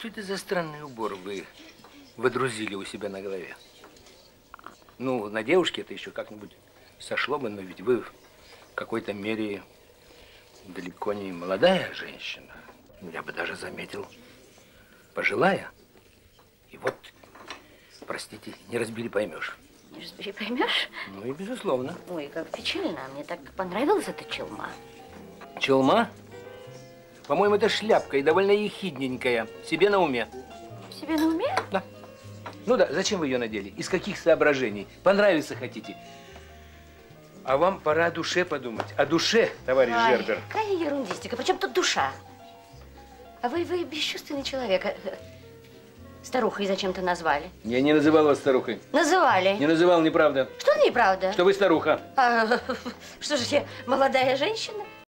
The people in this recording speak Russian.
что это за странный убор вы водрузили у себя на голове? Ну, на девушке это еще как-нибудь сошло бы, но ведь вы в какой-то мере далеко не молодая женщина. Я бы даже заметил, пожилая. И вот, простите, не разбери, поймешь. Не разбери, поймешь? Ну и безусловно. Ой, как печально. Мне так понравилась эта челма. Челма? По-моему, это шляпка и довольно ехидненькая. Себе на уме. Себе на уме? Да. Ну да, зачем вы ее надели? Из каких соображений? Понравиться хотите? А вам пора о душе подумать. О душе, товарищ Жербер. Какая ерундистика. Причем тут душа? А вы бесчувственный человек. Старухой зачем-то назвали? Я не называл вас старухой. Называли. Не называл, неправда. Что неправда? Что вы старуха. Что же я, молодая женщина?